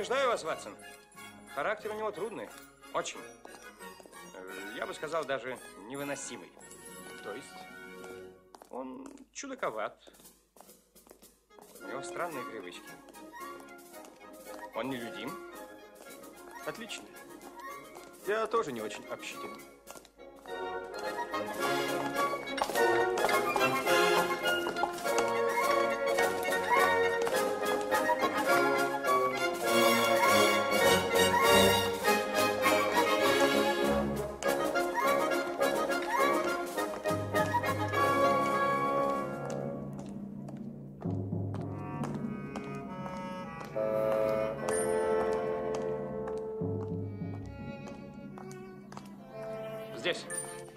Предупреждаю вас, Ватсон, характер у него трудный, очень. Я бы сказал, даже невыносимый. То есть он чудаковат. У него странные привычки. Он нелюдим. Отлично. Я тоже не очень общительный. Здесь.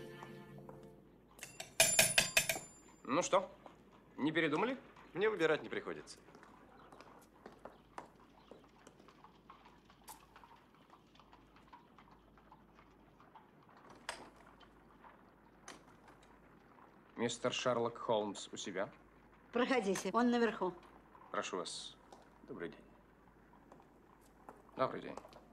Ну что, не передумали? Мне выбирать не приходится. Мистер Шерлок Холмс у себя? Проходите, он наверху. Прошу вас. Добрый день. Добрый день.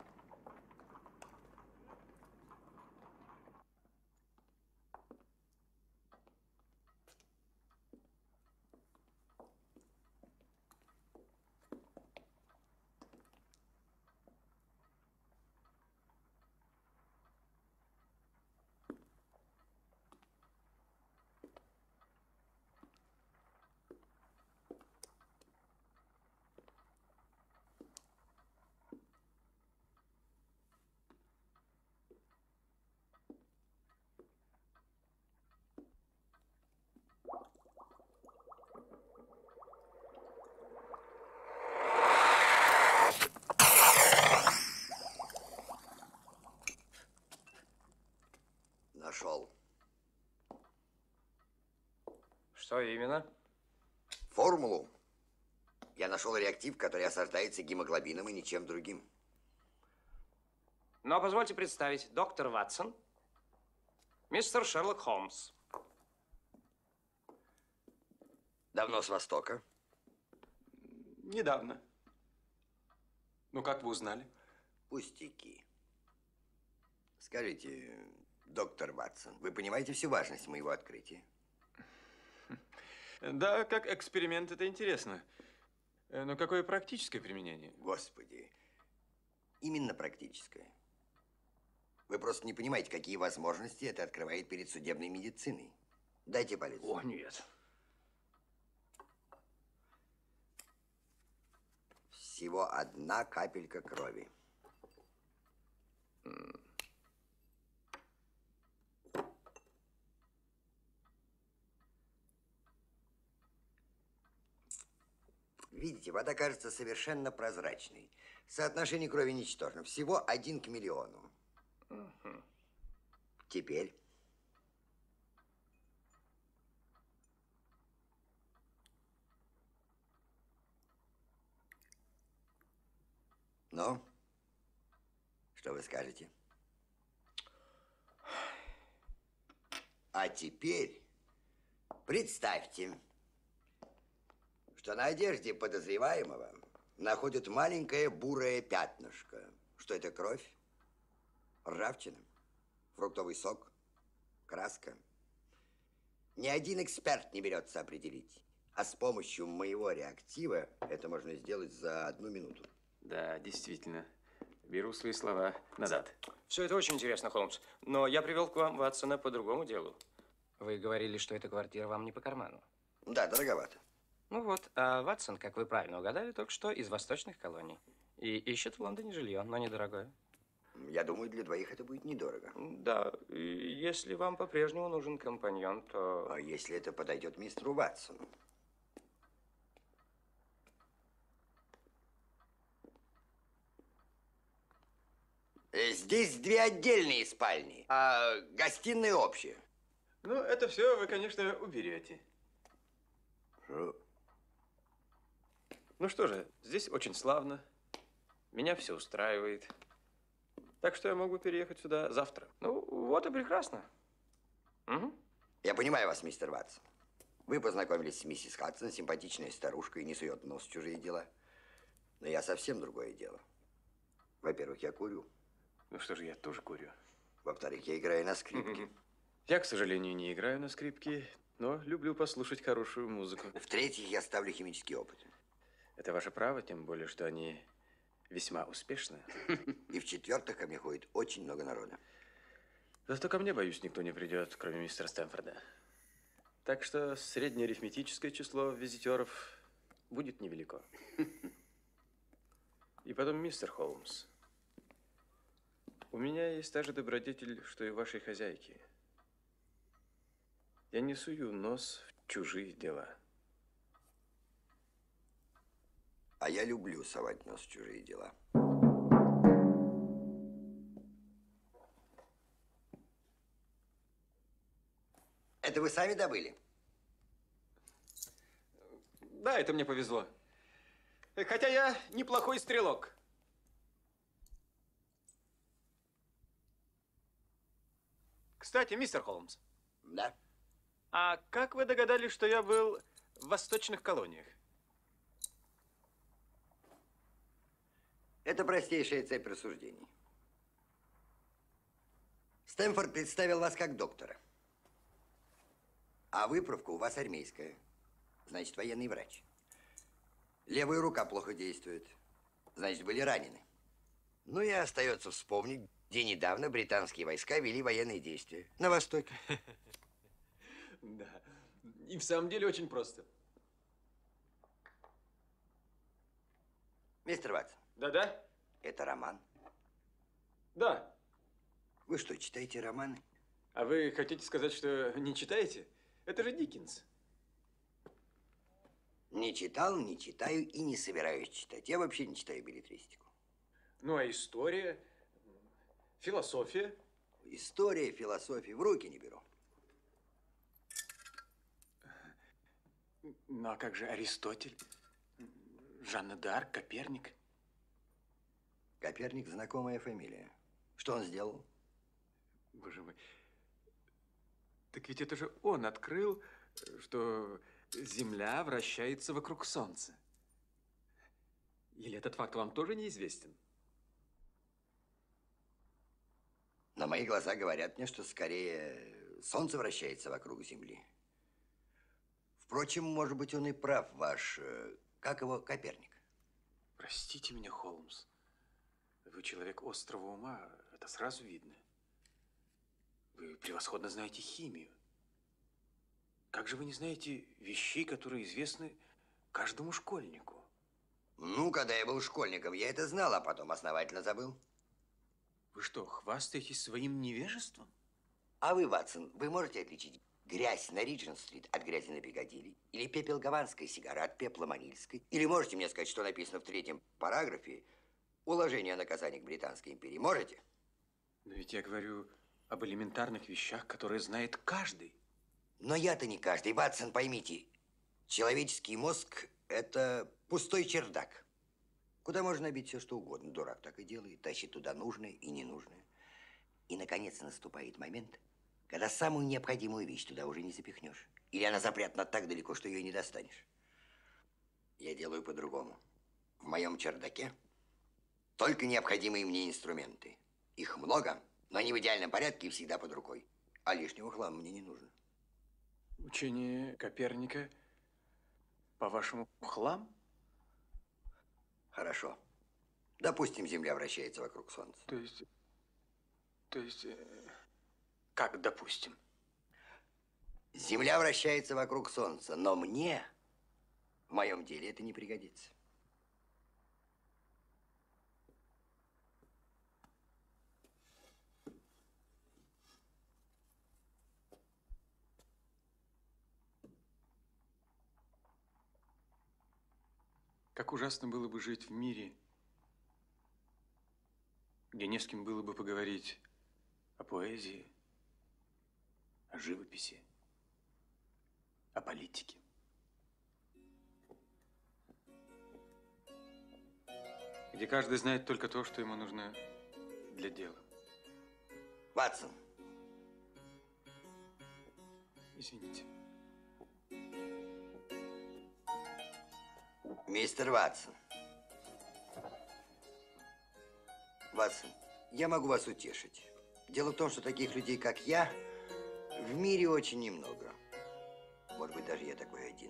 Нашел. Что именно? Формулу. Я нашел реактив, который осаждается гемоглобином и ничем другим. Но позвольте представить, доктор Ватсон, мистер Шерлок Холмс. Давно с Востока? Недавно. Ну, как вы узнали? Пустяки. Скажите, доктор Ватсон, вы понимаете всю важность моего открытия? Да, как эксперимент это интересно. Но какое практическое применение? Господи, именно практическое. Вы просто не понимаете, какие возможности это открывает перед судебной медициной. Дайте палец. О, нет. Всего одна капелька крови. Видите, вода кажется совершенно прозрачной. Соотношение крови ничтожно. Всего 1 к миллиону. Теперь. Ну, что вы скажете? А теперь представьте, что на одежде подозреваемого находят маленькое бурое пятнышко. Что это, кровь? Ржавчина? Фруктовый сок? Краска? Ни один эксперт не берется определить. А с помощью моего реактива это можно сделать за 1 минуту. Да, действительно. Беру свои слова назад. Все это очень интересно, Холмс. Но я привел к вам Ватсона по другому делу. Вы говорили, что эта квартира вам не по карману. Да, дороговато. Ну вот, а Ватсон, как вы правильно угадали, только что из восточных колоний. И ищет в Лондоне жилье, но недорогое. Я думаю, для двоих это будет недорого. Да, и если вам по-прежнему нужен компаньон, то... А если это подойдет мистеру Ватсону? Здесь 2 отдельные спальни, а гостиная общая. Ну, это все вы, конечно, уберете. Ну что же, здесь очень славно. Меня все устраивает. Так что я могу переехать сюда завтра. Ну, вот и прекрасно. Угу. Я понимаю вас, мистер Ватсон. Вы познакомились с миссис Хадсон, симпатичная старушка и не сует нос в чужие дела. Но я совсем другое дело. Во-первых, я курю. Ну что же, я тоже курю. Во-вторых, я играю на скрипке. Я, к сожалению, не играю на скрипке, но люблю послушать хорошую музыку. В-третьих, я ставлю химический опыт. Это ваше право, тем более, что они весьма успешны. И в-четвертых, ко мне ходит очень много народа. Зато ко мне, боюсь, никто не придет, кроме мистера Стэнфорда. Так что среднее арифметическое число визитеров будет невелико. И потом, мистер Холмс, у меня есть та же добродетель, что и у вашей хозяйки. Я не сую нос в чужие дела. А я люблю совать нос в чужие дела. Это вы сами добыли? Да, это мне повезло. Хотя я неплохой стрелок. Кстати, мистер Холмс, Да. а как вы догадались, что я был в восточных колониях? Это простейшая цепь рассуждений. Стэнфорд представил вас как доктора. А выправка у вас армейская. Значит, военный врач. Левая рука плохо действует. Значит, были ранены. Ну и остается вспомнить, где недавно британские войска вели военные действия. На Востоке. Да. И в самом деле очень просто. Мистер Ватсон, Да-да? это роман. Да. Вы что, читаете романы? А вы хотите сказать, что не читаете? Это же Диккенс. Не читал, не читаю и не собираюсь читать. Я вообще не читаю беллетристику. Ну, а история, философия? История, философия в руки не беру. Ну, а как же Аристотель, Жанна д'Арк, Коперник? Коперник – знакомая фамилия. Что он сделал? Боже мой. Так ведь это же он открыл, что Земля вращается вокруг Солнца. Или этот факт вам тоже неизвестен? На мои глаза говорят мне, что скорее Солнце вращается вокруг Земли. Впрочем, может быть, он и прав, ваш, как его, Коперник. Простите меня, Холмс. Вы человек острого ума, это сразу видно. Вы превосходно знаете химию. Как же вы не знаете вещей, которые известны каждому школьнику? Ну, когда я был школьником, я это знал, а потом основательно забыл. Вы что, хвастаетесь своим невежеством? А вы, Ватсон, вы можете отличить грязь на Риджент-стрит от грязи на Пикадилли? Или пепел гаванской сигары от пепла манильской? Или можете мне сказать, что написано в 3-м параграфе уложения о наказаниях Британской империи? Можете? Но ведь я говорю об элементарных вещах, которые знает каждый. Но я-то не каждый. Ватсон, поймите, человеческий мозг – это пустой чердак. Куда можно набить все, что угодно. Дурак так и делает, тащит туда нужное и ненужное. И, наконец, наступает момент, когда самую необходимую вещь туда уже не запихнешь. Или она запрятана так далеко, что ее не достанешь. Я делаю по-другому. В моем чердаке только необходимые мне инструменты. Их много, но они в идеальном порядке и всегда под рукой. А лишнего хлама мне не нужно. Учение Коперника, по-вашему, хлам? Хорошо. Допустим, Земля вращается вокруг Солнца. То есть, как допустим? Земля вращается вокруг Солнца, но мне в моем деле это не пригодится. Как ужасно было бы жить в мире, где не с кем было бы поговорить о поэзии, о живописи, о политике. Где каждый знает только то, что ему нужно для дела. Ватсон, Извините. мистер Ватсон. Ватсон, я могу вас утешить. Дело в том, что таких людей, как я, в мире очень немного. Может быть, даже я такой один.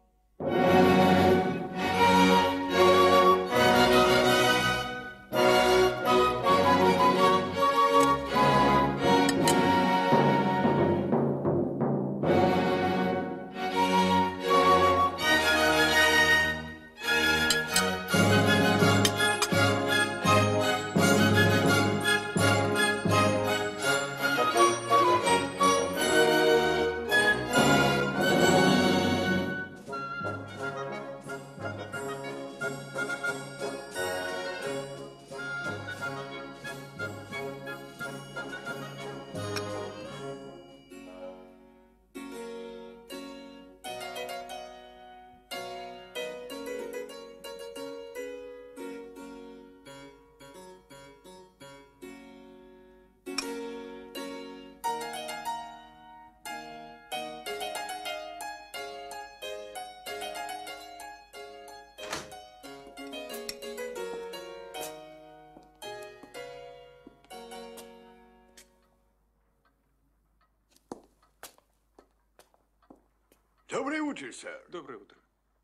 Доброе утро, сэр. Доброе утро.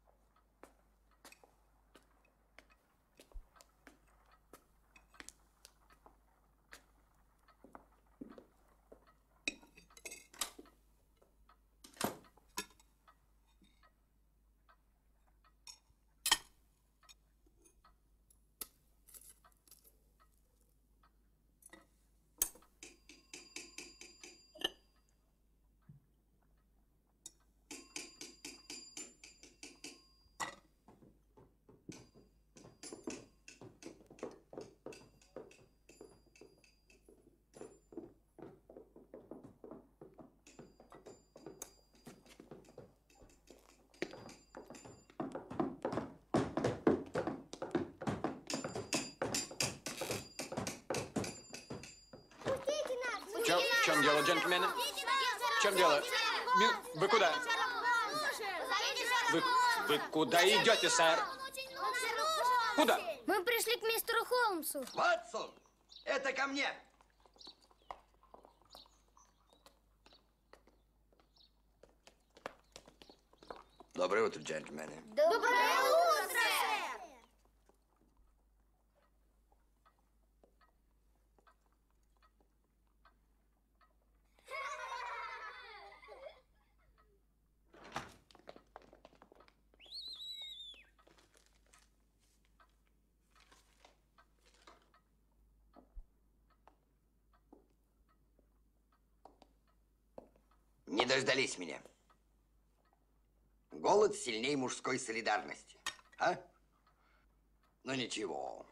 В чем дело, джентльмены? В чем дело? Вы куда? Вы куда идете, сэр? Куда? Мы пришли к мистеру Холмсу. Ватсон, это ко мне. Доброе утро, джентльмены. Доброе утро! Не дождались меня. Голод сильнее мужской солидарности. А? Ну, ничего.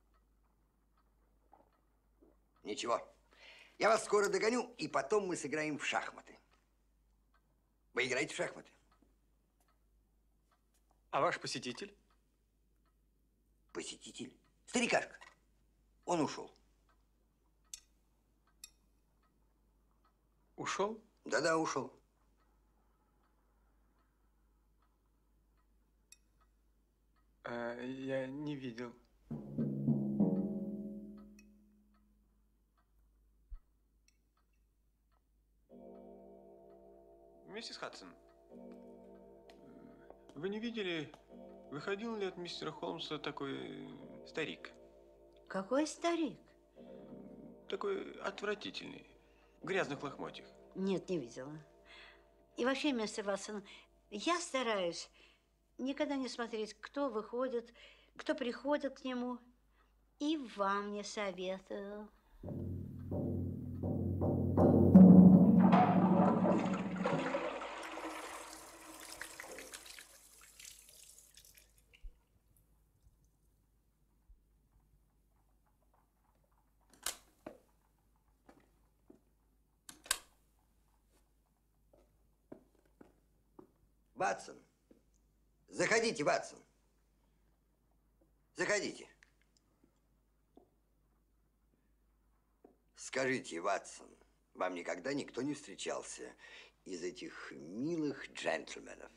Ничего. Я вас скоро догоню, и потом мы сыграем в шахматы. Вы играете в шахматы? А ваш посетитель? Посетитель? Старикашка. Он ушел. Ушел? Да-да, ушел. Я не видел. Миссис Хадсон, вы не видели, выходил ли от мистера Холмса такой старик? Какой старик? Такой отвратительный, в грязных лохмотьях. Нет, не видела. И вообще, мистер Ватсон, я стараюсь никогда не смотреть, кто выходит, кто приходит к нему. И вам не советую. Ватсон. Заходите, Ватсон. Заходите. Скажите, Ватсон, вам никогда никто не встречался из этих милых джентльменов?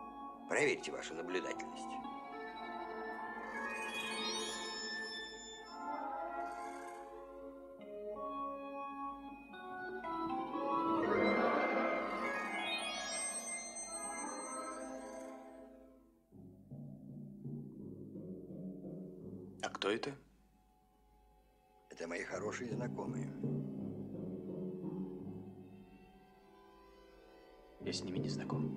Проверьте вашу наблюдательность. А кто это? Это мои хорошие знакомые. Я с ними не знаком.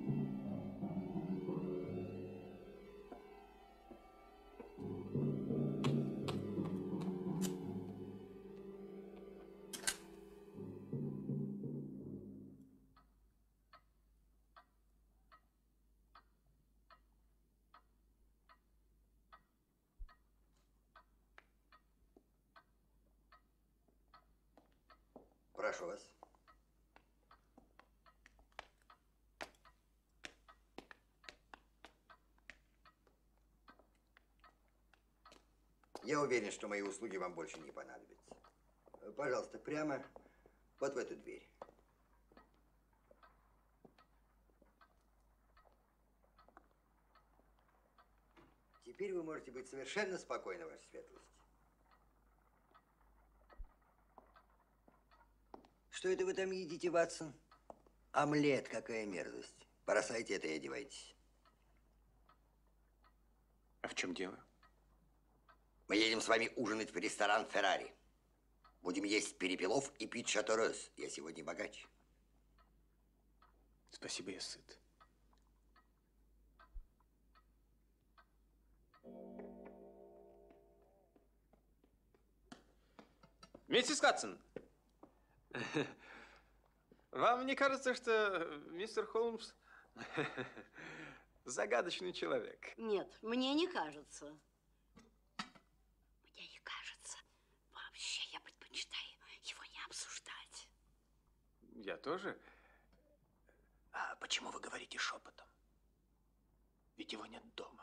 Прошу вас. Я уверен, что мои услуги вам больше не понадобятся. Пожалуйста, прямо вот в эту дверь. Теперь вы можете быть совершенно спокойны, ваша светлость. Что это вы там едите, Ватсон? Омлет, какая мерзость. Бросайте это и одевайтесь. А в чем дело? Мы едем с вами ужинать в ресторан «Феррари». Будем есть перепелов и пить шаторез. Я сегодня богач. Спасибо, я сыт. Миссис Хадсон, вам не кажется, что мистер Холмс загадочный человек? Нет, мне не кажется. Мне не кажется. Вообще, я предпочитаю его не обсуждать. Я тоже. А почему вы говорите шепотом? Ведь его нет дома.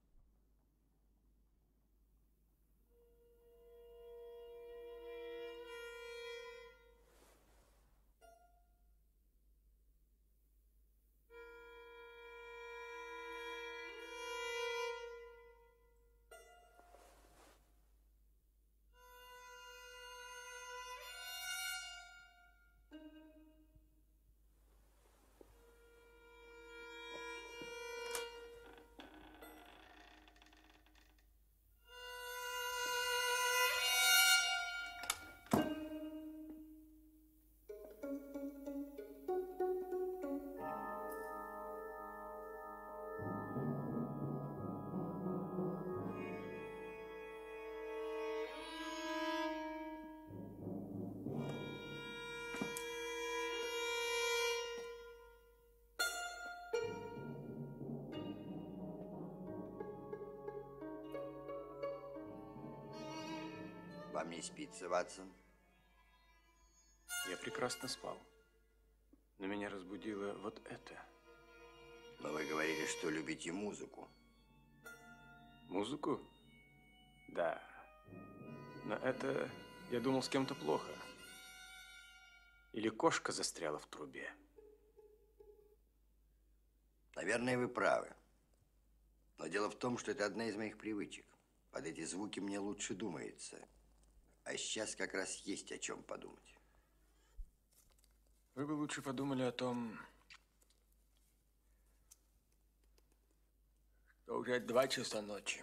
Вам не спится, Ватсон? Я прекрасно спал. Но меня разбудило вот это. Но вы говорили, что любите музыку. Музыку? Да. Но это, я думал, с кем-то плохо. Или кошка застряла в трубе. Наверное, вы правы. Но дело в том, что это одна из моих привычек. Под эти звуки мне лучше думается. А сейчас как раз есть о чем подумать. Вы бы лучше подумали о том, что уже 2 часа ночи.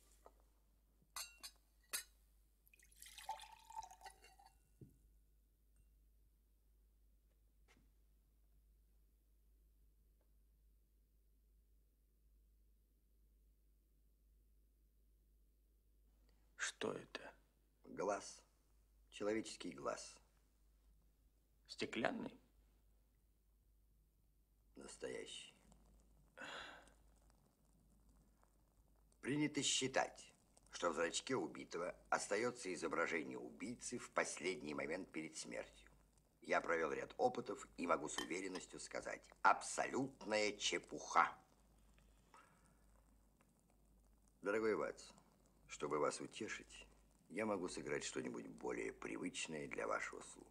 Что это? Глаз. Человеческий глаз. Стеклянный? Настоящий. Принято считать, что в зрачке убитого остается изображение убийцы в последний момент перед смертью. Я провел ряд опытов и могу с уверенностью сказать: абсолютная чепуха. Дорогой Ватсон, чтобы вас утешить, я могу сыграть что-нибудь более привычное для вашего слуха.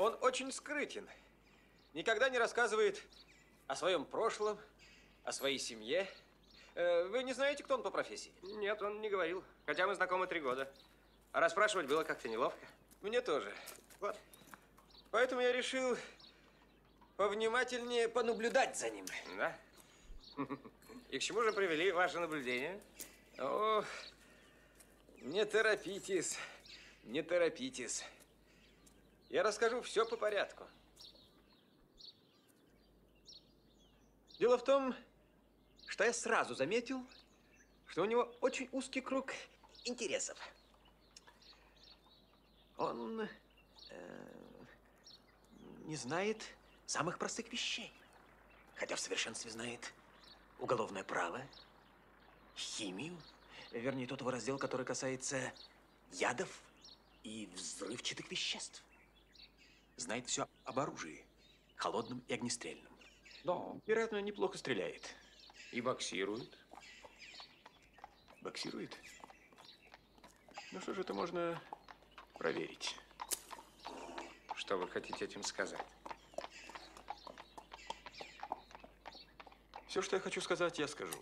Он очень скрытен. Никогда не рассказывает о своем прошлом, о своей семье. Вы не знаете, кто он по профессии? Нет, он не говорил. Хотя мы знакомы 3 года. А расспрашивать было как-то неловко. Мне тоже. Вот. Поэтому я решил повнимательнее понаблюдать за ним. Да? И к чему же привели ваши наблюдения? О, не торопитесь, не торопитесь. Я расскажу все по порядку. Дело в том, что я сразу заметил, что у него очень узкий круг интересов. Он не знает самых простых вещей, хотя в совершенстве знает уголовное право, химию, вернее, тот его раздел, который касается ядов и взрывчатых веществ. Знает все об оружии, холодном и огнестрельном. Да. Вероятно, неплохо стреляет. И боксирует. Боксирует? Ну что же, это можно проверить. Что вы хотите этим сказать? Все, что я хочу сказать, я скажу.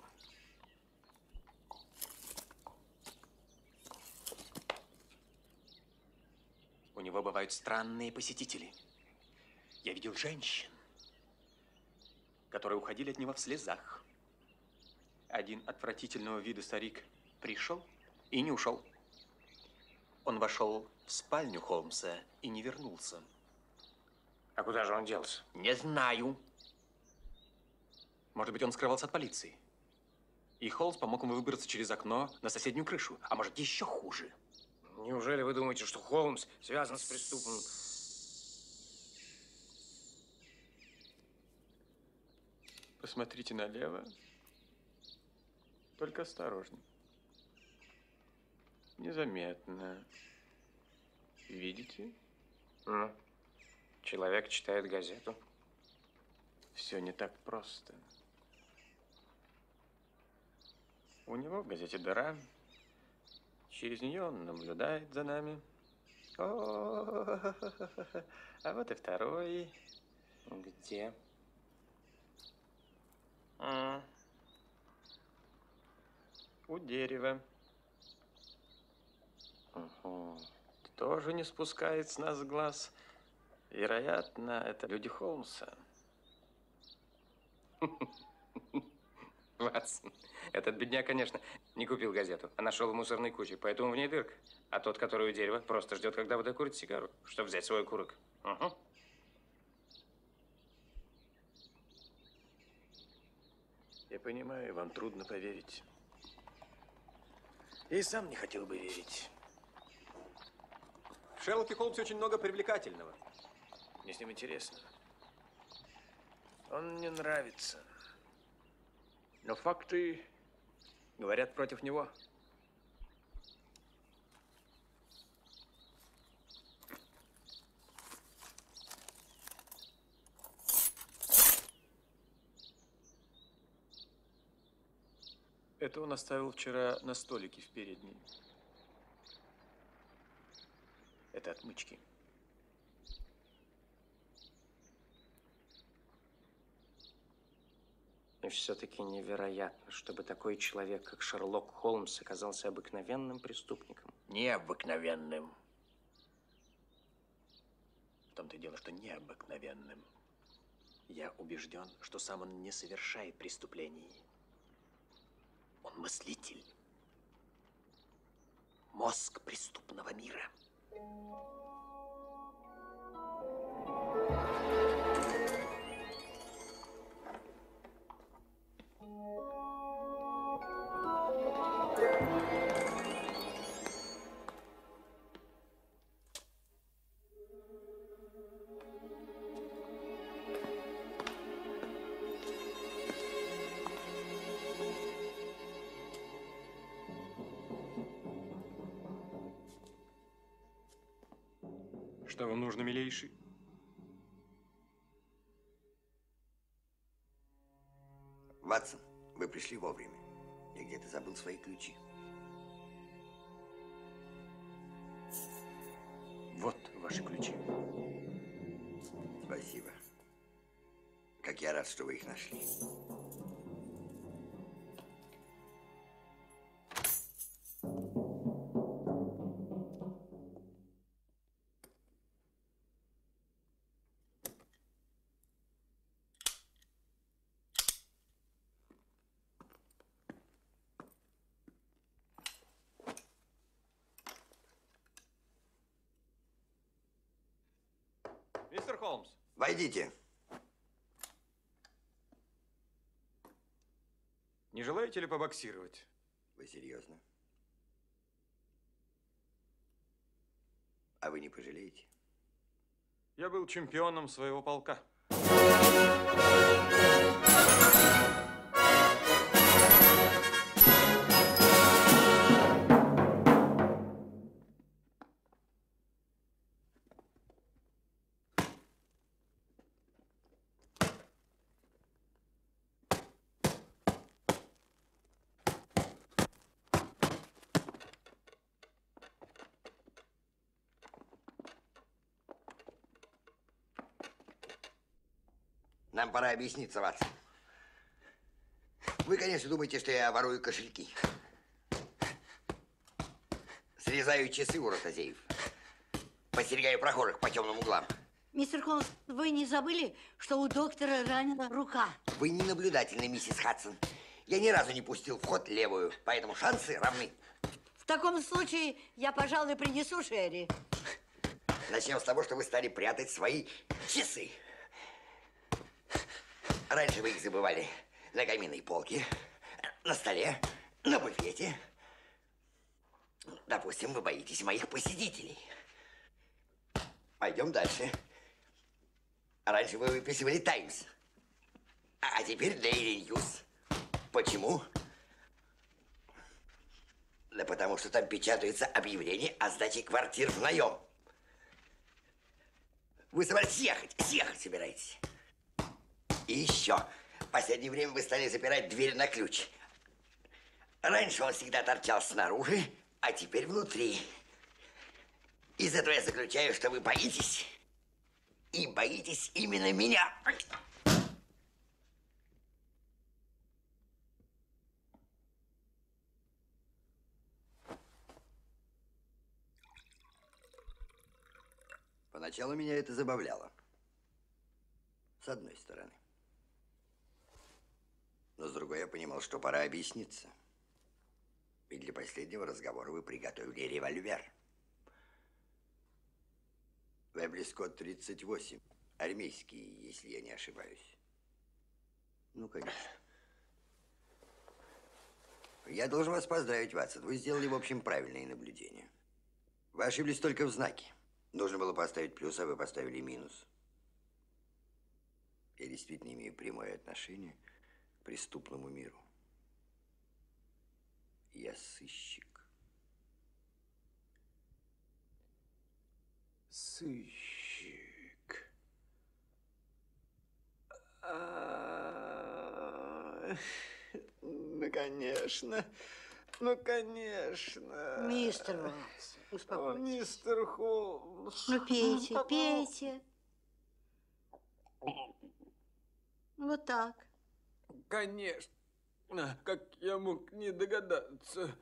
У него бывают странные посетители. Я видел женщин, которые уходили от него в слезах. Один отвратительного вида старик пришел и не ушел. Он вошел в спальню Холмса и не вернулся. А куда же он делся? Не знаю. Может быть, он скрывался от полиции. И Холмс помог ему выбраться через окно на соседнюю крышу. А может, еще хуже. Неужели вы думаете, что Холмс связан с преступным? Посмотрите налево. Только осторожно. Незаметно. Видите? Ну, человек читает газету. Все не так просто. У него в газете дыра. Через нее он наблюдает за нами. О, а вот и второй. Где? У дерева. Угу. Тоже не спускает с нас глаз. Вероятно, это люди Холмса. Ватсон, этот бедняк, конечно, не купил газету, а нашел в мусорной куче, поэтому в ней дырка. А тот, который у дерева, просто ждет, когда вы докурите сигару, чтобы взять свой окурок. Угу. Я понимаю, вам трудно поверить. Я и сам не хотел бы верить. В Шерлоке Холмсе очень много привлекательного. Мне с ним интересно. Он мне нравится. Но факты говорят против него. Это он оставил вчера на столике в передней. Это отмычки. И все-таки невероятно, чтобы такой человек, как Шерлок Холмс, оказался обыкновенным преступником. Необыкновенным. В том-то и дело, что необыкновенным. Я убежден, что сам он не совершает преступлений. Он мыслитель. Мозг преступного мира. Что вам нужно, милейший? Ватсон, вы пришли вовремя. Я где-то забыл свои ключи. Вот ваши ключи. я рад, что вы их нашли. Мистер Холмс. Войдите. Не желаете ли побоксировать? Вы серьезно? А вы не пожалеете? Я был чемпионом своего полка. Нам пора объясниться, Ватсон. Вы, конечно, думаете, что я ворую кошельки. Срезаю часы у ротозеев. Подстерегаю прохожих по темным углам. Мистер Холмс, вы не забыли, что у доктора ранена рука? Вы не наблюдательны, миссис Хадсон. Я ни разу не пустил в ход левую, поэтому шансы равны. В таком случае я, пожалуй, принесу Шерри. Начнем с того, что вы стали прятать свои часы. Раньше вы их забывали на каминной полке, на столе, на буфете. Допустим, вы боитесь моих посетителей. Пойдем дальше. Раньше вы выписывали «Таймс», а теперь «Дейли Ньюс». Почему? Да потому что там печатаются объявления о сдаче квартир в наем. Вы собираетесь съехать собираетесь. И еще, в последнее время вы стали запирать дверь на ключ. Раньше он всегда торчал снаружи, а теперь внутри. Из этого я заключаю, что вы боитесь. И боитесь именно меня. Поначалу меня это забавляло. С одной стороны. Но с другой я понимал, что пора объясниться. Ведь для последнего разговора вы приготовили револьвер. Вебли Скотт 38. Армейский, если я не ошибаюсь. Ну, конечно. Я должен вас поздравить, Ватсон. Вы сделали, в общем, правильные наблюдения. Вы ошиблись только в знаке. Нужно было поставить плюс, а вы поставили минус. Я действительно имею прямое отношение к преступному миру. Я сыщик. Сыщик. Ну, конечно. Ну, конечно. Мистер Ватсон, успокойтесь. Мистер Холмс. Ну, пейте, пейте. Вот так. Конечно. Как я мог не догадаться?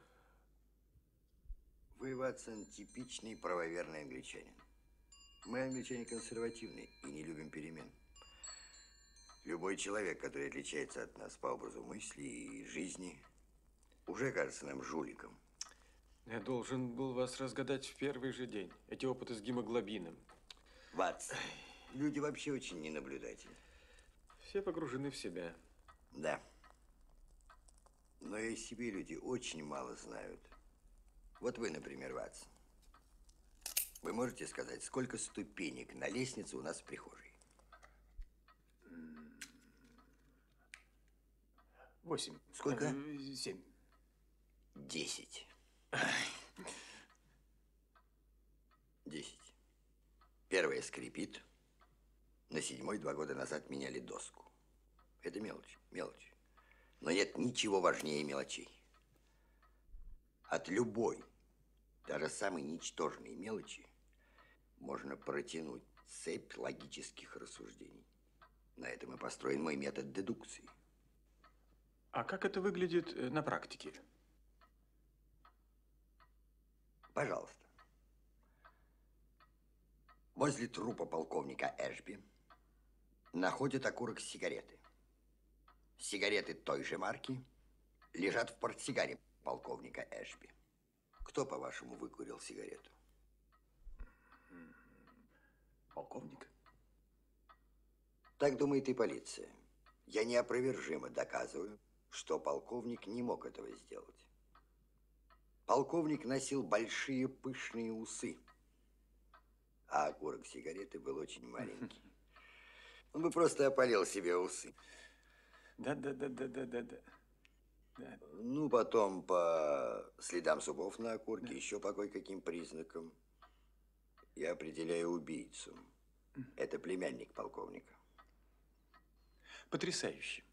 Вы, Ватсон, типичный правоверный англичанин. Мы, англичане, консервативны и не любим перемен. Любой человек, который отличается от нас по образу мысли и жизни, уже кажется нам жуликом. Я должен был вас разгадать в первый же день. Эти опыты с гемоглобином. Ватсон, люди вообще очень ненаблюдательны. Все погружены в себя. Да. Но и о себе люди очень мало знают. Вот вы, например, Ватсон. Вы можете сказать, сколько ступенек на лестнице у нас в прихожей? 8. Сколько? 7. 10. 10. Первая скрипит. На 7-й 2 года назад меняли доску. Это мелочь, мелочь. Но нет ничего важнее мелочей. От любой, даже самой ничтожной мелочи можно протянуть цепь логических рассуждений. На этом и построен мой метод дедукции. А как это выглядит на практике? Пожалуйста. Возле трупа полковника Эшби находят окурок сигареты. Сигареты той же марки лежат в портсигаре полковника Эшби. Кто, по-вашему, выкурил сигарету? Полковник? Так думает и полиция. Я неопровержимо доказываю, что полковник не мог этого сделать. Полковник носил большие пышные усы, а окурок сигареты был очень маленький. Он бы просто опалил себе усы. Да. Ну, потом по следам зубов на окурке, еще по кое-каким признакам я определяю убийцу. Это племянник полковника. Потрясающе.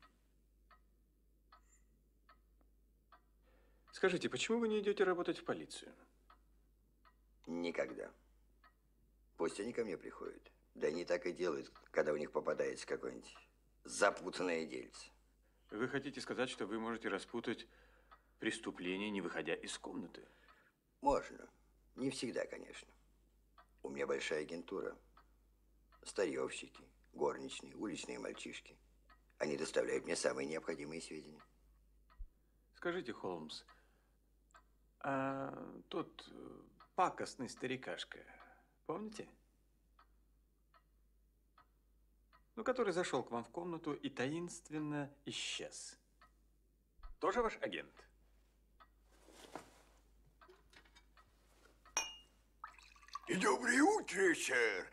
Скажите, почему вы не идете работать в полицию? Никогда. Пусть они ко мне приходят. Да они так и делают, когда у них попадается какое-нибудь запутанное дельце. Вы хотите сказать, что вы можете распутать преступление, не выходя из комнаты? Можно. Не всегда, конечно. У меня большая агентура. Старьевщики, горничные, уличные мальчишки. Они доставляют мне самые необходимые сведения. Скажите, Холмс, а тот пакостный старикашка, помните? Ну, который зашел к вам в комнату и таинственно исчез. Тоже ваш агент? И доброе утро, сэр.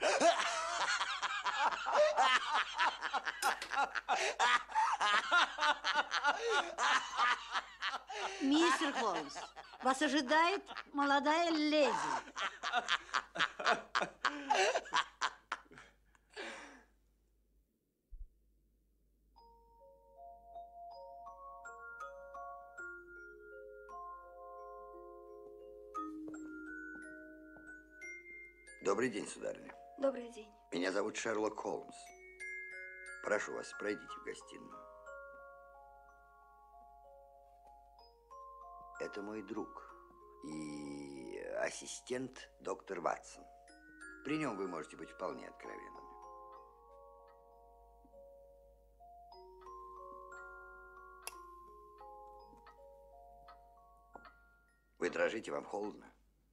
Мистер Холмс, вас ожидает молодая леди. Добрый день, сударыня. Добрый день. Меня зовут Шерлок Холмс. Прошу вас, пройдите в гостиную. Это мой друг и ассистент доктор Ватсон. При нем вы можете быть вполне откровенными. Вы дрожите, вам холодно?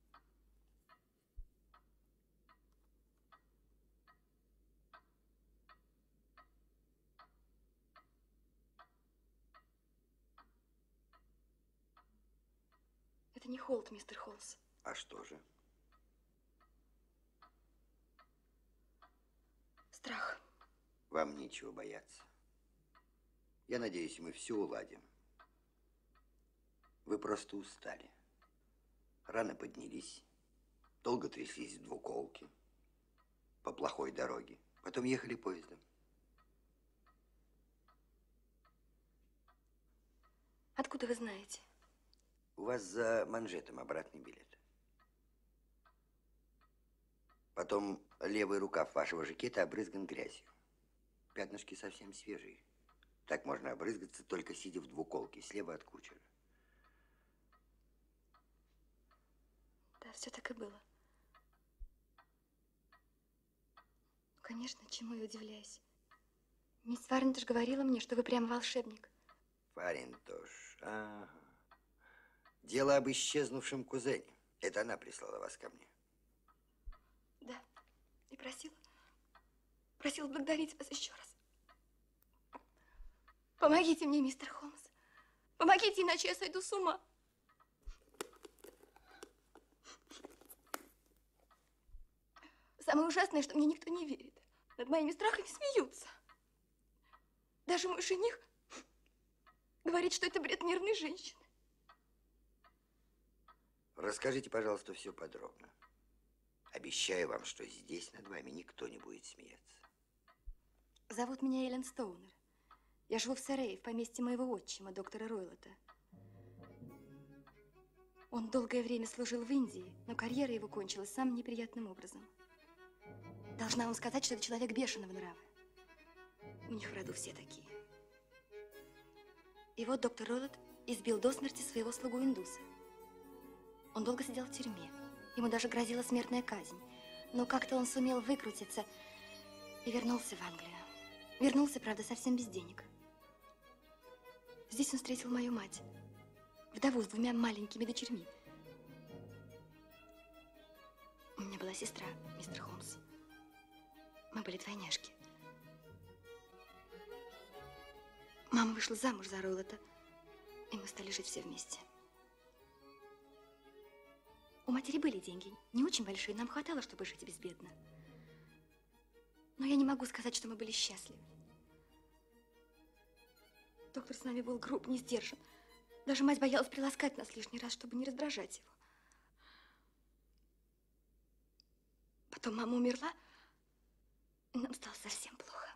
Это не холод, мистер Холмс. А что же? Страх. Вам нечего бояться. Я надеюсь, мы все уладим. Вы просто устали. Рано поднялись, долго тряслись в двуколке, по плохой дороге. Потом ехали поездом. Откуда вы знаете? У вас за манжетом обратный билет. Потом левый рукав вашего жакета обрызган грязью. Пятнышки совсем свежие. Так можно обрызгаться, только сидя в двуколке, слева от кучера. Да, все так и было. Конечно, чему я удивляюсь. Мисс Фарентош говорила мне, что вы прям волшебник. Фарентош, ага. Дело об исчезнувшем кузене. Это она прислала вас ко мне. Да, и просила благодарить вас еще раз. Помогите мне, мистер Холмс. Помогите, иначе я сойду с ума. Самое ужасное, что мне никто не верит. Над моими страхами смеются. Даже мой жених говорит, что это бред нервной женщины. Расскажите, пожалуйста, все подробно. Обещаю вам, что здесь над вами никто не будет смеяться. Зовут меня Эллен Стоунер. Я живу в Сарее, в поместье моего отчима, доктора Ройлота. Он долгое время служил в Индии, но карьера его кончилась самым неприятным образом. Должна вам сказать, что это человек бешеного нрава. У них в роду все такие. И вот доктор Ройлот избил до смерти своего слугу-индуса. Он долго сидел в тюрьме. Ему даже грозила смертная казнь. Но как-то он сумел выкрутиться и вернулся в Англию. Вернулся, правда, совсем без денег. Здесь он встретил мою мать, вдову с 2 маленькими дочерьми. У меня была сестра, мистер Холмс. Мы были двойняшки. Мама вышла замуж за Ройлота, и мы стали жить все вместе. У матери были деньги, не очень большие, нам хватало, чтобы жить безбедно. Но я не могу сказать, что мы были счастливы. Доктор с нами был груб, не сдержан. Даже мать боялась приласкать нас лишний раз, чтобы не раздражать его. Потом мама умерла, и нам стало совсем плохо.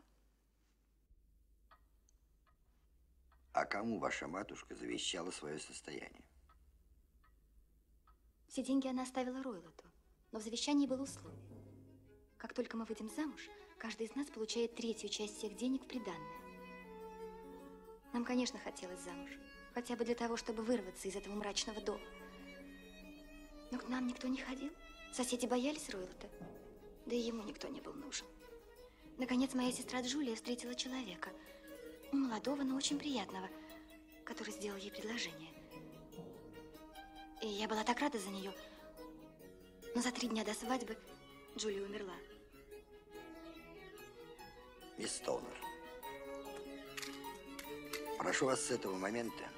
А кому ваша матушка завещала свое состояние? Все деньги она оставила Ройлоту, но в завещании было условие. Как только мы выйдем замуж, каждый из нас получает 1/3 часть всех денег в приданое. Нам, конечно, хотелось замуж, хотя бы для того, чтобы вырваться из этого мрачного дома. Но к нам никто не ходил, соседи боялись Ройлота, да и ему никто не был нужен. Наконец, моя сестра Джулия встретила человека, молодого, но очень приятного, который сделал ей предложение. И я была так рада за нее. Но за 3 дня до свадьбы Джулия умерла. Мисс Стоунер, прошу вас с этого момента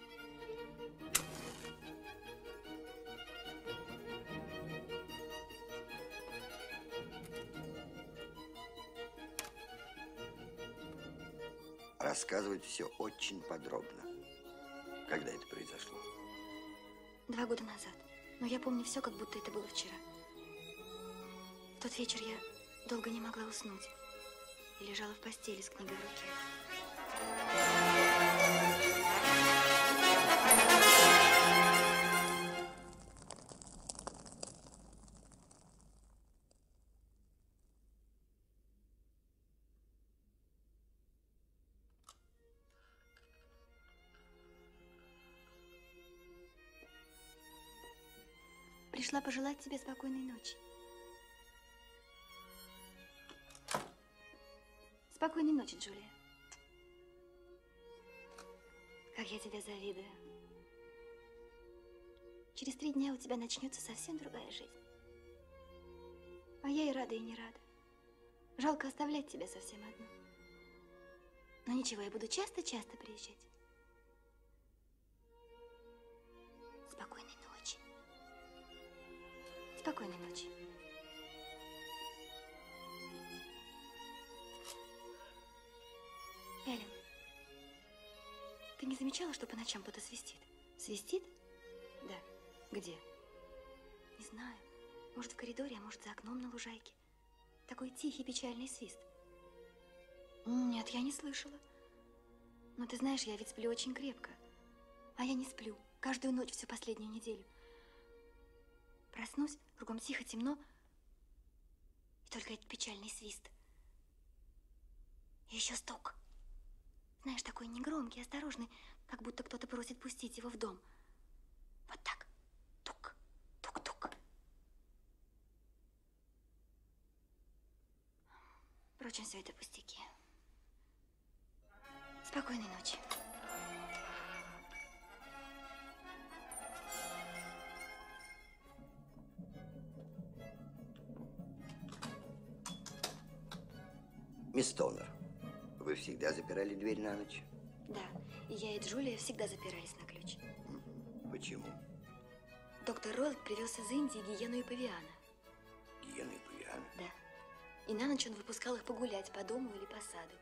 рассказывать все очень подробно. Когда это произошло? 2 года назад. Но я помню все, как будто это было вчера. В тот вечер я долго не могла уснуть. И лежала в постели с книгой в руке. Пришла пожелать тебе спокойной ночи. Спокойной ночи, Джулия. Как я тебя завидую. Через 3 дня у тебя начнется совсем другая жизнь. А я и рада, и не рада. Жалко оставлять тебя совсем одну. Но ничего, я буду часто-часто приезжать. Спокойной ночи. Спокойной ночи. Эллен, ты не замечала, что по ночам кто-то свистит? Свистит? Да. Где? Не знаю. Может, в коридоре, а может, за окном на лужайке. Такой тихий, печальный свист. Нет, я не слышала. Но ты знаешь, я ведь сплю очень крепко. А я не сплю. Каждую ночь всю последнюю неделю. Проснусь, кругом тихо, темно. И только этот печальный свист. И еще стук. Знаешь, такой негромкий, осторожный, как будто кто-то просит пустить его в дом. Вот так. Тук, тук-тук. Впрочем, все это пустяки. Спокойной ночи. Мисс Стоунер, вы всегда запирали дверь на ночь? Да, и я, и Джулия всегда запирались на ключ. Почему? Доктор Ройлот привез из Индии гиену и павиана. Гиены и павианы? Да. И на ночь он выпускал их погулять по дому или по саду.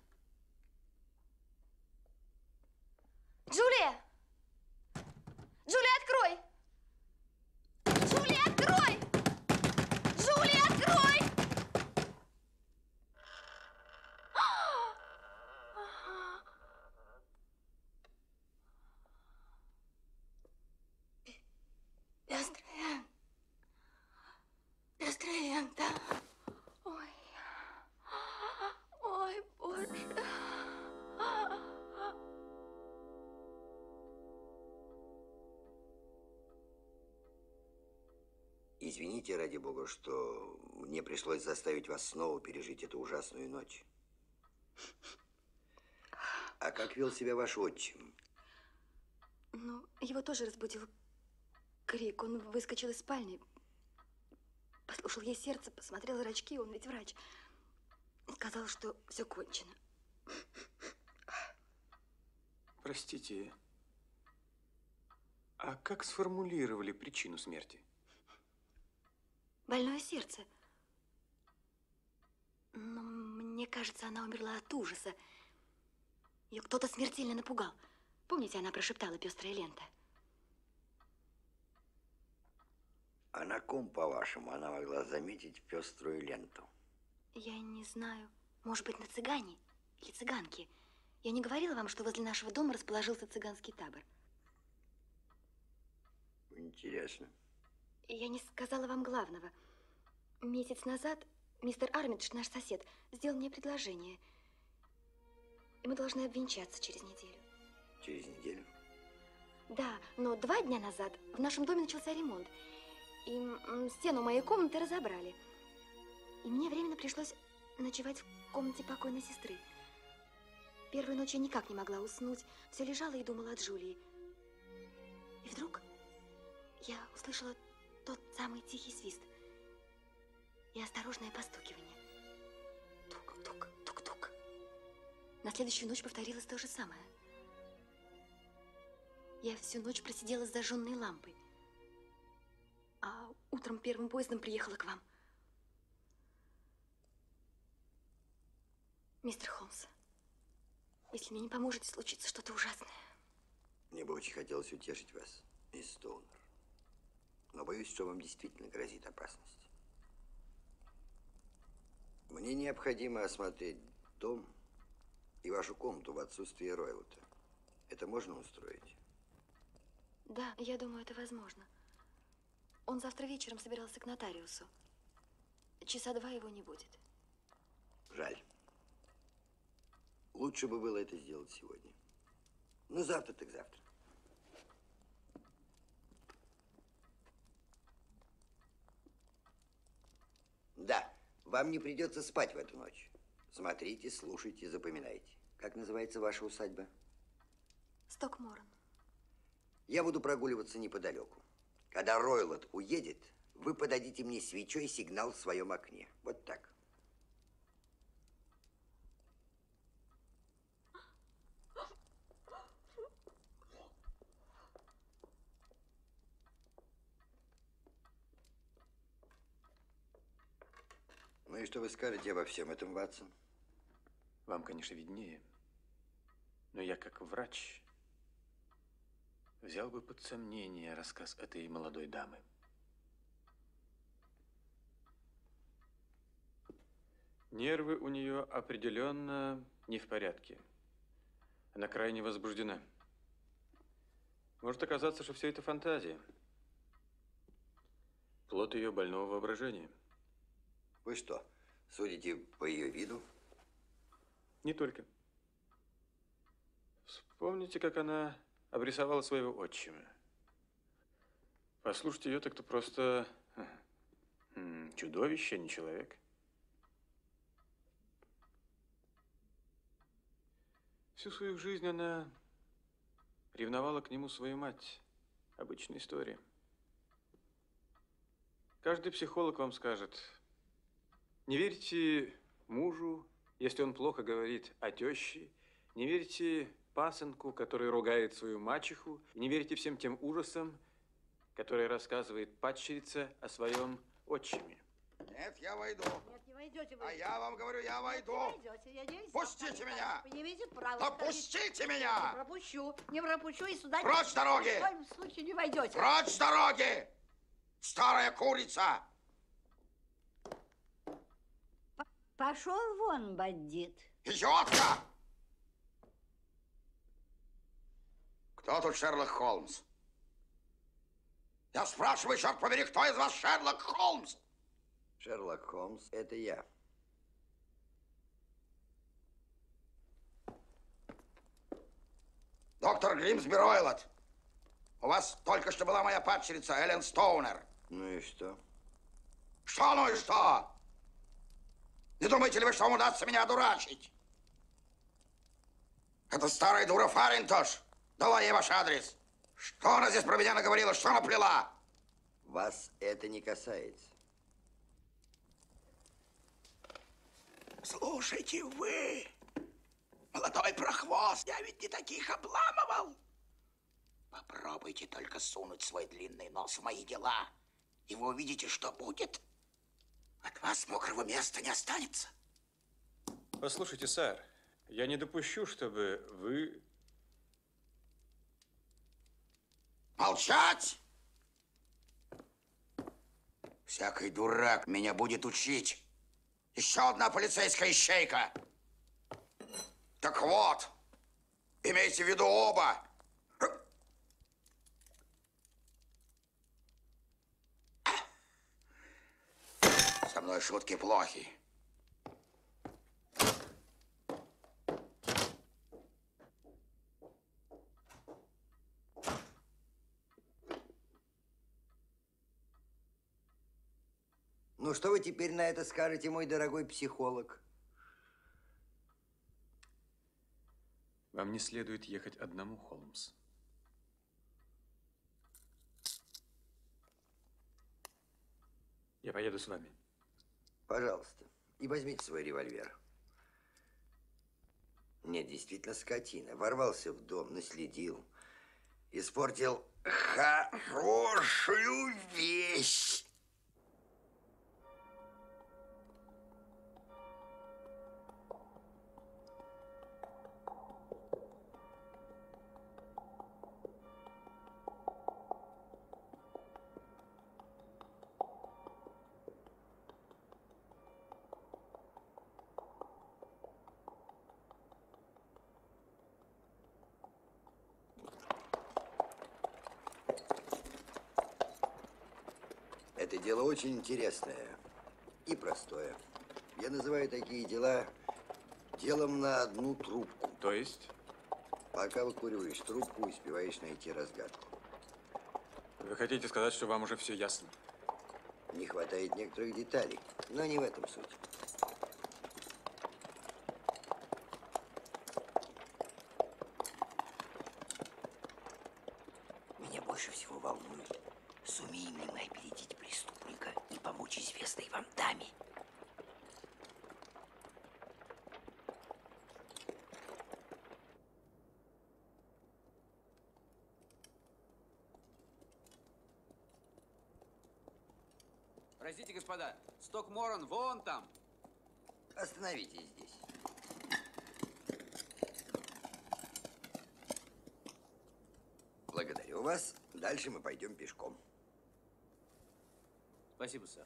Джулия! Извините, ради бога, что мне пришлось заставить вас снова пережить эту ужасную ночь. А как вел себя ваш отчим? Ну, его тоже разбудил крик. Он выскочил из спальни, послушал ей сердце, посмотрел зрачки, он ведь врач. Сказал, что все кончено. Простите, а как сформулировали причину смерти? Больное сердце. Но мне кажется, она умерла от ужаса. Ее кто-то смертельно напугал. Помните, она прошептала «пестрая лента»? А на ком, по-вашему, она могла заметить пеструю ленту? Я не знаю. Может быть, на цыгане или цыганке. Я не говорила вам, что возле нашего дома расположился цыганский табор? Интересно. Я не сказала вам главного. Месяц назад мистер Армидж, наш сосед, сделал мне предложение. И мы должны обвенчаться через неделю. Через неделю? Да, но 2 дня назад в нашем доме начался ремонт. И стену моей комнаты разобрали. И мне временно пришлось ночевать в комнате покойной сестры. Первую ночь я никак не могла уснуть. Все лежала и думала о Джулии. И вдруг я услышала тот самый тихий свист и осторожное постукивание. Тук-тук, тук-тук. На следующую ночь повторилось то же самое. Я всю ночь просидела с зажженной лампой. А утром первым поездом приехала к вам. Мистер Холмс, если мне не поможете, случится что-то ужасное. Мне бы очень хотелось утешить вас, мисс Стоунер. Но боюсь, что вам действительно грозит опасность. Мне необходимо осмотреть дом и вашу комнату в отсутствие Ройлота. Это можно устроить? Да, я думаю, это возможно. Он завтра вечером собирался к нотариусу. Часа 2 его не будет. Жаль. Лучше бы было это сделать сегодня. Ну, завтра так завтра. Да, вам не придется спать в эту ночь. Смотрите, слушайте, запоминайте. Как называется ваша усадьба? Стокморн. Я буду прогуливаться неподалеку. Когда Ройлот уедет, вы подадите мне свечой сигнал в своем окне. Вот так. Ну и что вы скажете обо всем этом, Ватсон? Вам, конечно, виднее, но я, как врач, взял бы под сомнение рассказ этой молодой дамы. Нервы у нее определенно не в порядке. Она крайне возбуждена. Может оказаться, что все это фантазия. Плод ее больного воображения. Вы что, судите по ее виду? Не только. Вспомните, как она обрисовала своего отчима. Послушайте ее, так-то просто чудовище, а не человек. Всю свою жизнь она ревновала к нему свою мать. Обычная история. Каждый психолог вам скажет: не верьте мужу, если он плохо говорит о теще, не верьте пасынку, который ругает свою мачеху, и не верьте всем тем ужасам, которые рассказывает падчерица о своем отчиме. Нет, я войду. Нет, не войдете вы. А я вам говорю, я войду. Не войдете, я не Пустите меня! Вы не имеете права. Да ставить. пустите Не меня! пропущу, не пропущу и сюда... Прочь с дороги! Ни в коем случае не войдете. Прочь с дороги! Старая курица! Пошел вон, бандит. Идиотка! Кто тут Шерлок Холмс? Я спрашиваю, черт побери, кто из вас Шерлок Холмс? Шерлок Холмс, это я. Доктор Гримсби Ройлот. У вас только что была моя падчерица Эллен Стоунер. Ну и что? Что ну и что? Не думаете ли вы, что вам удастся меня одурачить? Это старая дура Фаринтош дала ей ваш адрес. Что она здесь про меня наговорила, что наплела? Вас это не касается. Слушайте вы, молодой прохвост, я ведь не таких обламывал. Попробуйте только сунуть свой длинный нос в мои дела, и вы увидите, что будет. От вас мокрого места не останется. Послушайте, сэр, я не допущу, чтобы вы... Молчать! Всякий дурак меня будет учить. Еще одна полицейская ищейка. Так вот, имейте в виду оба. Со мной шутки плохи. Ну, что вы теперь на это скажете, мой дорогой психолог? Вам не следует ехать одному, Холмс. Я поеду с вами. Пожалуйста, и возьмите свой револьвер. Нет, действительно, скотина. Ворвался в дом, наследил. Испортил хорошую вещь. Это дело очень интересное и простое. Я называю такие дела делом на одну трубку. То есть? Пока выкуриваешь трубку, успеваешь найти разгадку. Вы хотите сказать, что вам уже все ясно? Не хватает некоторых деталей, но не в этом суть. Меня больше всего волнует, сумеем ли мы опередить преступника и помочь известной вам даме. Простите, господа, Стокморон вон там. Остановитесь здесь. Благодарю вас. Дальше мы пойдем пешком. Спасибо, сэр.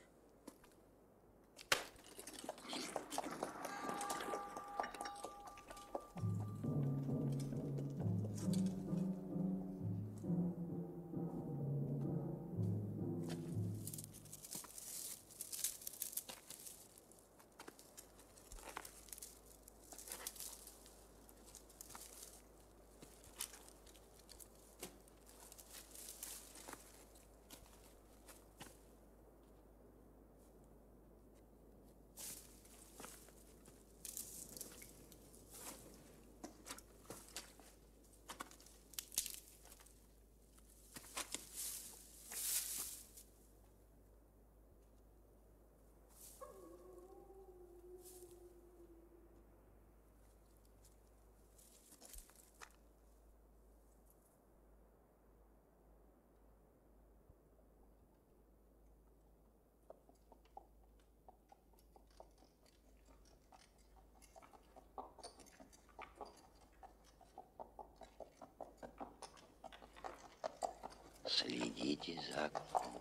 Следите за окном.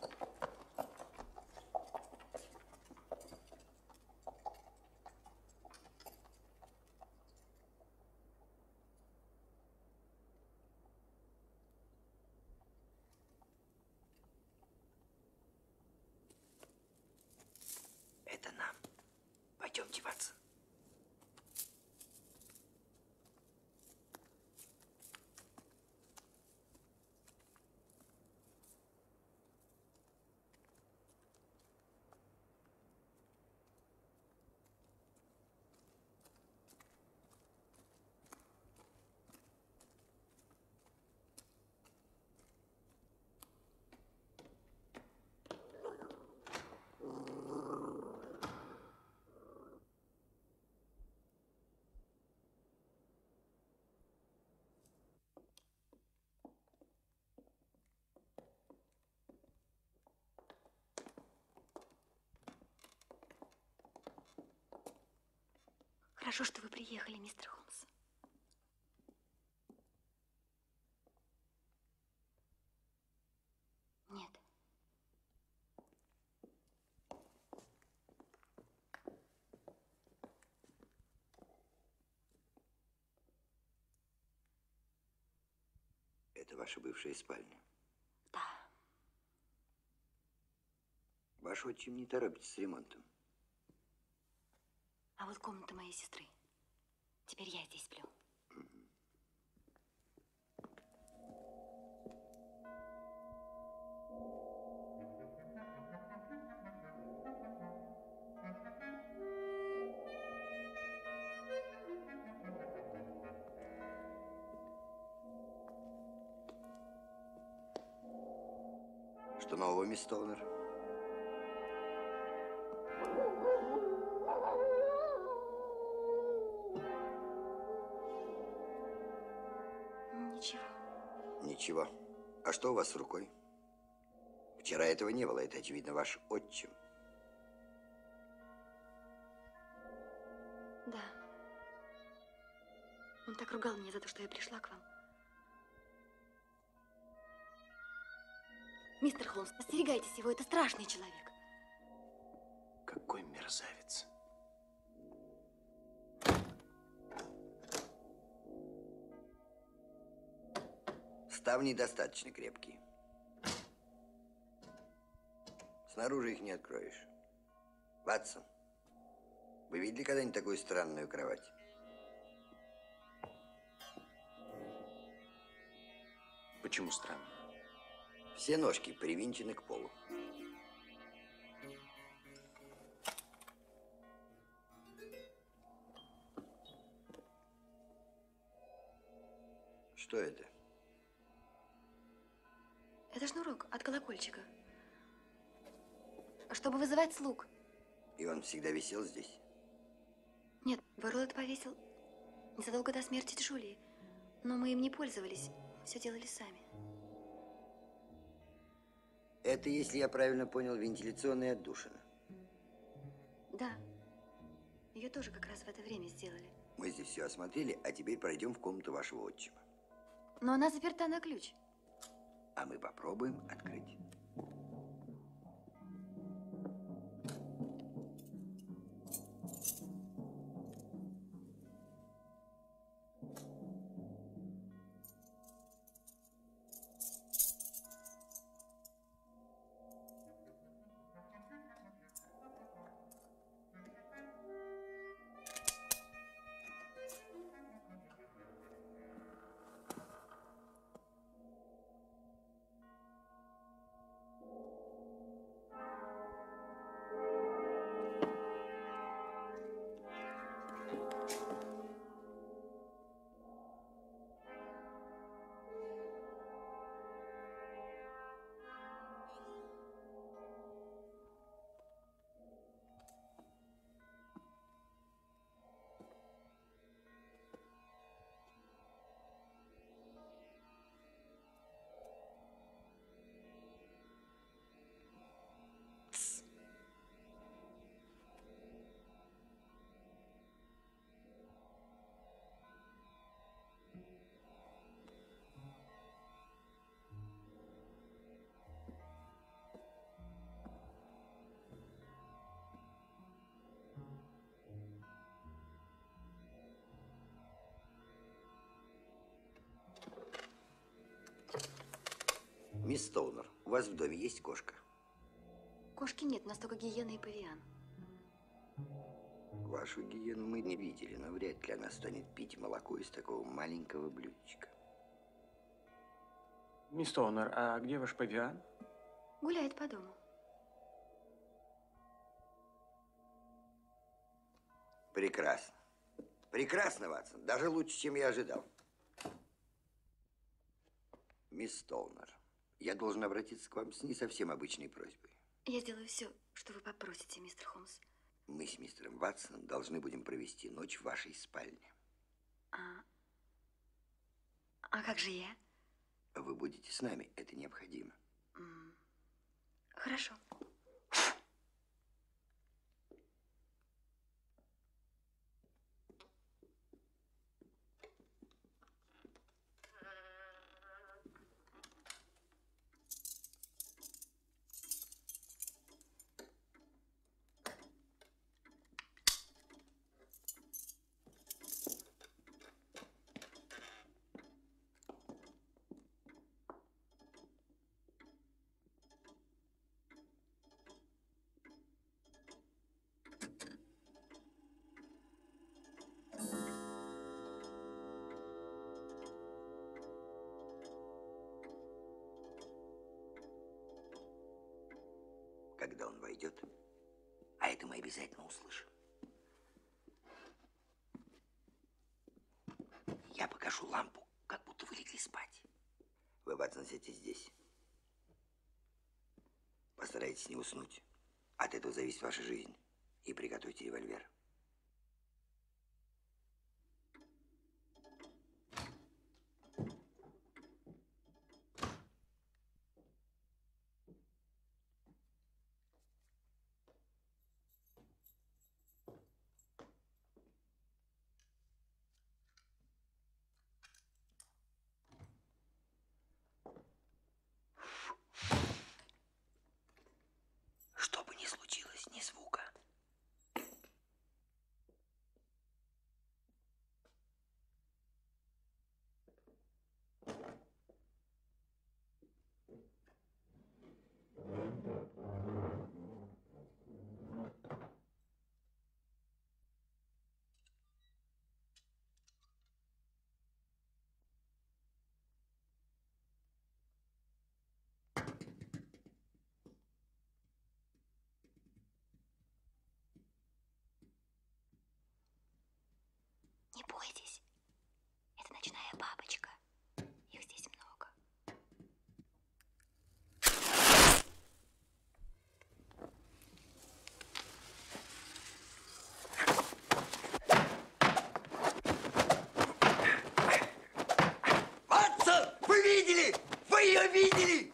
Это нам. Пойдемте, Ватсон. Хорошо, что вы приехали, мистер Холмс. Нет. Это ваша бывшая спальня? Да. Ваш отчим не торопится с ремонтом. А вот комната моей сестры. Теперь я здесь сплю. Что нового, мисс Стоунер? Ничего. Ничего. А что у вас с рукой? Вчера этого не было. Это, очевидно, ваш отчим. Да. Он так ругал меня за то, что я пришла к вам. Мистер Холмс, остерегайтесь его, это страшный человек. Какой мерзавец. Ставни достаточно крепкие. Снаружи их не откроешь. Ватсон, вы видели когда-нибудь такую странную кровать? Почему странно? Все ножки привинчены к полу. Что это? Это шнурок от колокольчика. Чтобы вызывать слуг. И он всегда висел здесь? Нет, Ворлот повесил незадолго до смерти Джулии. Но мы им не пользовались. Все делали сами. Это, если я правильно понял, вентиляционная отдушина. Да. Ее тоже как раз в это время сделали. Мы здесь все осмотрели, а теперь пройдем в комнату вашего отчима. Но она заперта на ключ. А мы попробуем открыть. Мисс Стоунер, у вас в доме есть кошка? Кошки нет, у нас только гиена и павиан. Вашу гиену мы не видели, но вряд ли она станет пить молоко из такого маленького блюдечка. Мисс Стоунер, а где ваш павиан? Гуляет по дому. Прекрасно. Прекрасно, Ватсон. Даже лучше, чем я ожидал. Мисс Стоунер, я должен обратиться к вам с не совсем обычной просьбой. Я сделаю все, что вы попросите, мистер Холмс. Мы с мистером Ватсоном должны будем провести ночь в вашей спальне. А как же я? Вы будете с нами, это необходимо. Хорошо. когда он войдет, а это мы обязательно услышим. Я покажу лампу, как будто вы легли спать. Вы, Ватсон, сидите здесь. Постарайтесь не уснуть. От этого зависит ваша жизнь. И приготовьте револьвер. Что бы ни случилось, ни звука. Не бойтесь. Это ночная бабочка. Их здесь много. Ватсон, вы видели? Вы ее видели?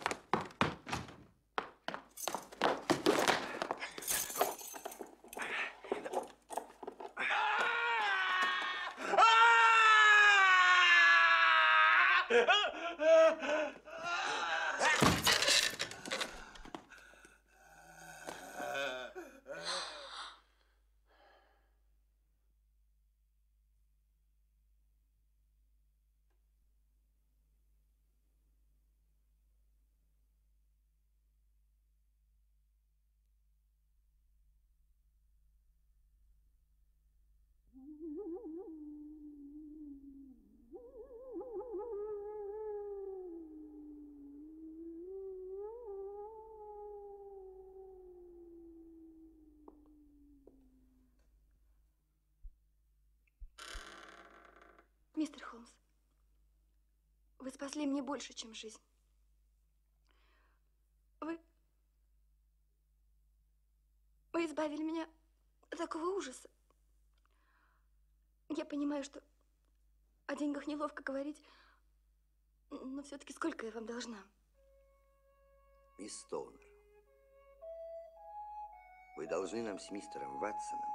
Мистер Холмс, вы спасли мне больше, чем жизнь. Вы избавили меня от такого ужаса. Я понимаю, что о деньгах неловко говорить, но все-таки сколько я вам должна? Мисс Стоунер, вы должны нам с мистером Ватсоном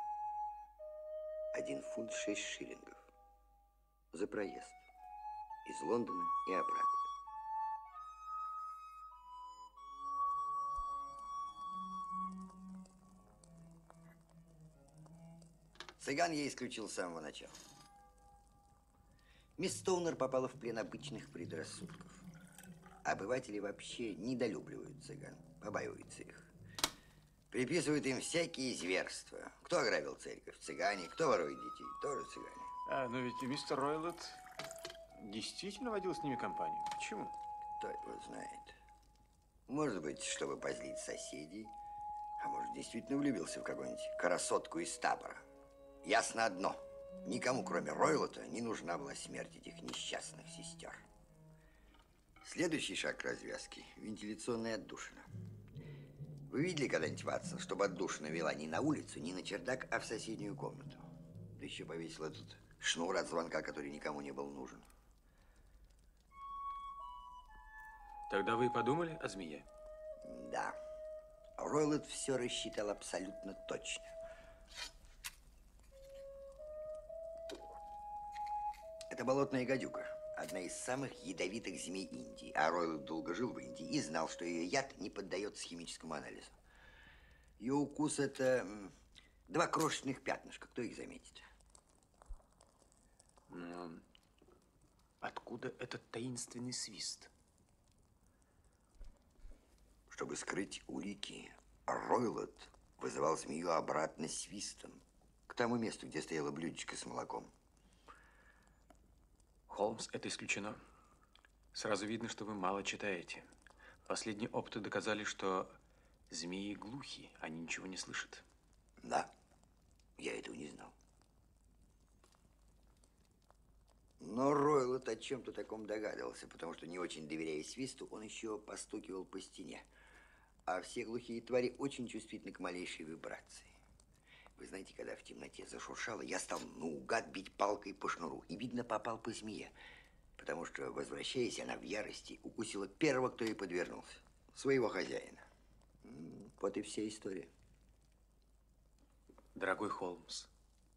1 фунт 6 шиллингов за проезд из Лондона и обратно. Цыган я исключил с самого начала. Мисс Стоунер попала в плен обычных предрассудков. Обыватели вообще недолюбливают цыган, побаиваются их. Приписывают им всякие зверства. Кто ограбил церковь? Цыгане. Кто ворует детей? Тоже цыгане. Но ведь мистер Ройлот действительно водил с ними компанию. Почему? Кто его знает. Может быть, чтобы позлить соседей, а может, действительно влюбился в какую-нибудь красотку из табора. Ясно одно. Никому, кроме Ройлота, не нужна была смерть этих несчастных сестер. Следующий шаг к развязке – вентиляционная отдушина. Вы видели когда-нибудь, Ватсон, чтобы отдушина вела не на улицу, не на чердак, а в соседнюю комнату? Да еще повесил этот шнур от звонка, который никому не был нужен. Тогда вы подумали о змее? Да. Ройлот все рассчитал абсолютно точно. Это болотная гадюка. Одна из самых ядовитых змей Индии. А Ройлот долго жил в Индии и знал, что ее яд не поддается химическому анализу. Ее укус – это 2 крошечных пятнышка. Кто их заметит? Но откуда этот таинственный свист? Чтобы скрыть улики, Ройлот вызывал змею обратно свистом к тому месту, где стояло блюдечко с молоком. Холмс, это исключено. Сразу видно, что вы мало читаете. Последние опыты доказали, что Змеи глухи, они ничего не слышат. Да, я этого не знал. Но Ройлот о чем-то таком догадывался, потому что, не очень доверяя свисту, он еще постукивал по стене. А все глухие твари очень чувствительны к малейшей вибрации. Вы знаете, когда в темноте зашуршало, я стал наугад бить палкой по шнуру. И, видно, попал по змее. Потому что, возвращаясь, она в ярости укусила первого, кто ей подвернулся. Своего хозяина. Вот и вся история. Дорогой Холмс,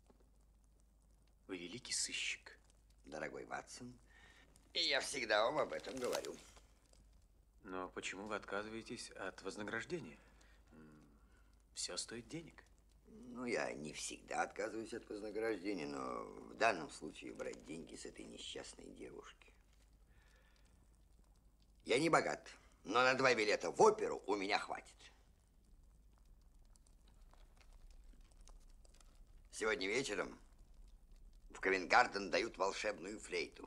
вы великий сыщик. Дорогой Ватсон, и я всегда вам об этом говорю. Но почему вы отказываетесь от вознаграждения? Все стоит денег. Ну, я не всегда отказываюсь от вознаграждения, но в данном случае брать деньги с этой несчастной девушки. Я не богат, но на 2 билета в оперу у меня хватит. Сегодня вечером в Ковент-Гарден дают волшебную флейту.